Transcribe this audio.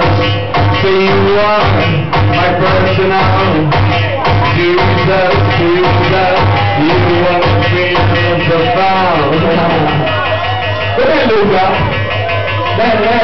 So you are my personal Jesus, Jesus, you are the freedom of the found. Come here, Luca.